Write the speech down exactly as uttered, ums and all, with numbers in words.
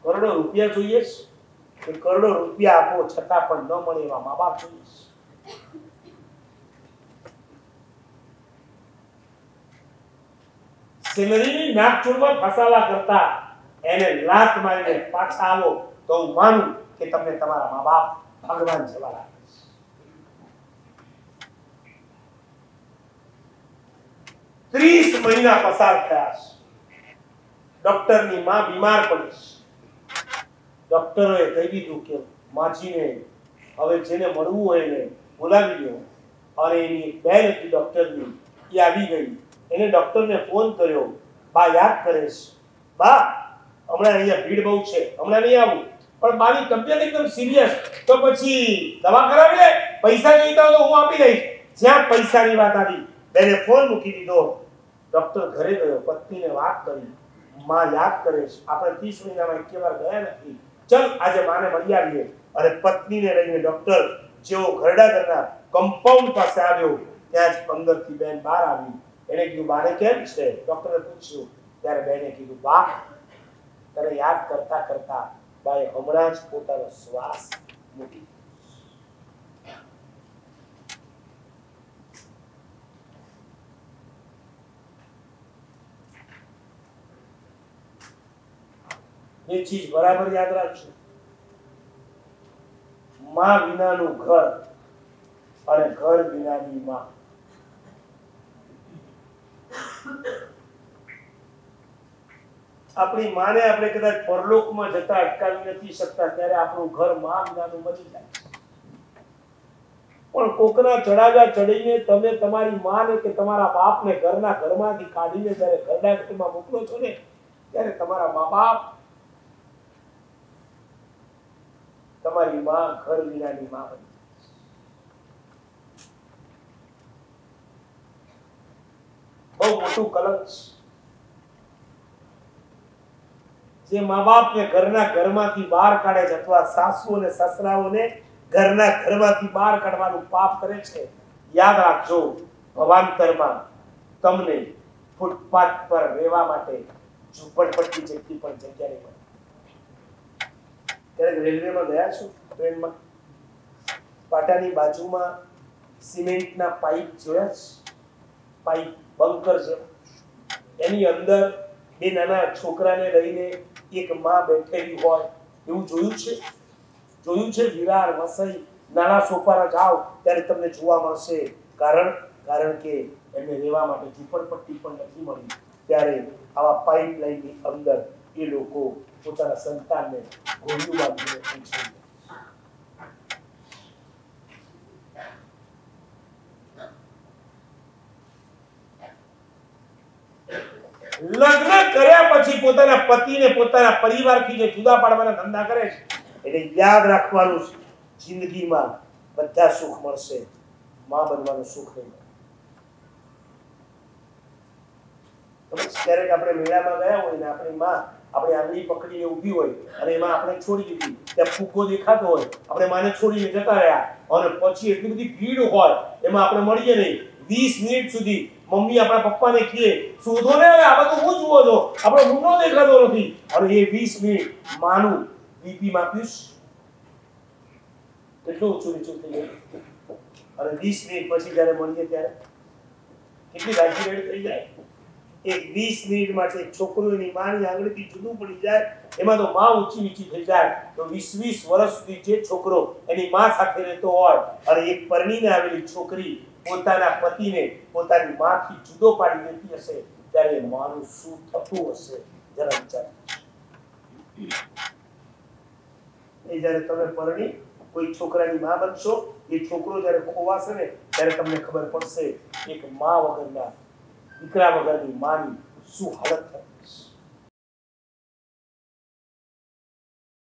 કરોડો રૂપિયા જોઈએ કે કરોડો રૂપિયા આપો છતાં પણ ન મળે એવા મા બાપ જોઈએ? સેલરીની નાક ચોળમાં ફસાવા કરતા એને લાત મારીને પાછા આવો તો હું માનું કે તમને તમારા મા બાપ ભગવાન જેવા લાગે. ત્રીસ મહિના પસાર થયા. ડોક્ટરની માં બીમાર પડી. ડોક્ટરોએ કહી દીધું કે માજીને હવે જેને મળવું હોય એને બોલાવી લો. અને એની બેન હતી ડોક્ટરની, એ આવી ગઈ. એને ડોક્ટરને ફોન કર્યો, બા યાદ કરે છે? બા હમણાં અહીંયા ભીડ બહુ છે, હમણાં નહીં આવું, પણ બાની તબિયત એકદમ સિરિયસ, તો પછી દવા કરાવી લે, પૈસા જોઈતા હોય તો હું આપી દઈશ. જ્યાં પૈસાની વાત આવી, બેને ફોન મૂકી દીધો. ડોક્ટર ઘરે ગયો, પત્નીને વાત કરી, માં યાદ કરે છે, આપણે ત્રીસ મહિનામાં એક વાર ગયા નથી, ચલ આજે માને મળી આવીએ. અને પત્નીને લઈને ડોક્ટર જેવો ઘરડા ઘરના કમ્પાઉન્ડ પાસે આવ્યો, ત્યાં જ અંદરથી બેન બહાર આવી. એને કીધું બાને કેમ છે? ડોક્ટરે પૂછ્યું. ત્યારે બેને કીધું બા તને યાદ કરતા કરતા બાએ હમણાં જ પોતાનો શ્વાસ મૂકી. એ ચીજ બરાબર યાદ રાખજો. માં વિનાનું ઘર અને ઘર વિનાની માં. આપણી માને આપણે કદાચ પરલોકમાં જતા અટકાવી નથી શકતા, ત્યારે આપણું ઘર માં વિનાનું બની જાય. પણ કોકના ચડાવ્યા ચડીને તમે તમારી માને કે તમારા બાપને ઘરના ઘરમાંથી કાઢીને જ્યારે ઘરડા ઘરમાં મોકલો છો ને, ત્યારે તમારા મા બાપ, તમારી માં ઘર વિનાની માં બની. બહુ મોટું કલંક છે. જે મા બાપને ઘરના ઘરમાંથી બહાર કાઢે છે, અથવા સાસુ અને સસરાઓને ઘરના ઘરમાંથી બહાર કાઢવાનું પાપ કરે છે, યાદ રાખજો ભવાંતરમાં તમને ફૂટપાથ પર રહેવા માટે ઝૂંપડપટ્ટી જેટલી પણ જગ્યા નહીં મળે. ક્યારેક રેલવેમાં ગયા છો, ટ્રેનમાં, પાટાની બાજુમાં સિમેન્ટના પાઇપ જોયા છે? પાઇપ બંકર છે, એની અંદર બે નાના છોકરાને લઈને એક માં બેઠેલી હોય, એવું જોયું છે? જોયું છે? વિરાર, વસઈ, નાના સોપારા જાઓ ત્યારે તમને જોવા મળશે. કારણ કારણ કે એમને રહેવા માટે ઝૂંપડપટ્ટી પણ નથી મળી. ત્યારે આવા પાઇપલાઇનની અંદર એ લોકો પોતાના સંતાનને ઘોડિયું બાંધીને પૂછે. લગ્ન કર્યા પછી પોતાના પતિને પોતાના પરિવારથી જે જુદા પાડવાના ધંધા કરે છે, એને યાદ રાખવાનું છે, જિંદગીમાં બધા સુખ મળશે, માં બનવાનું સુખ નહીં મળે. ક્યારેક આપણે મેળામાં ગયા હોય ને આપણી માં આપણી આંગળી પકડીને ઊભી હોય અને એમાં આપણે છોડી દીધી, ત્યાં ફૂગો દેખાતો હોય, આપણે માને છોડીને જતા રહ્યા, અને પછી એટલી બધી ભીડ હોય એમાં આપણે મળીએ નહીં. વીસ મિનિટ સુધી મમ્મી આપણા પપ્પાને કહે, શોધો ને હવે, આ બધું હું જુઓ છો, આપણો મુંડો દેખાતો નથી. અને એ વીસ મિનિટ માનું બીપી માપ્યું કેટલું ઊંચું નીચું થઈ ગયું. અને વીસ મિનિટ પછી જયારે મળીએ ત્યારે કેટલી રાજી રેડ થઈ જાય. એક વીસ મિનિટ માટે છોકરોની માની આંગળીથી જુદું પડી જાય, એમાં તો માં ઊંચી નીચી થઈ જાય. તો વીસ વીસ વર્ષ સુધી જે છોકરો એની માં સાથે રહેતો હોય, અને એક પરણીને આવેલી છોકરી પોતાના પતિને પોતાની માંથી જુદો પાડી દેતી હશે, ત્યારે માનું શું થતું હશે જરા વિચાર. એ જયારે તમે પરણી કોઈ છોકરાની માં બનશો, એ છોકરો જયારે ખોવાશે ને, ત્યારે તમને ખબર પડશે એક માં વગરના, દીકરા વગરની માની શું હાલત થતી.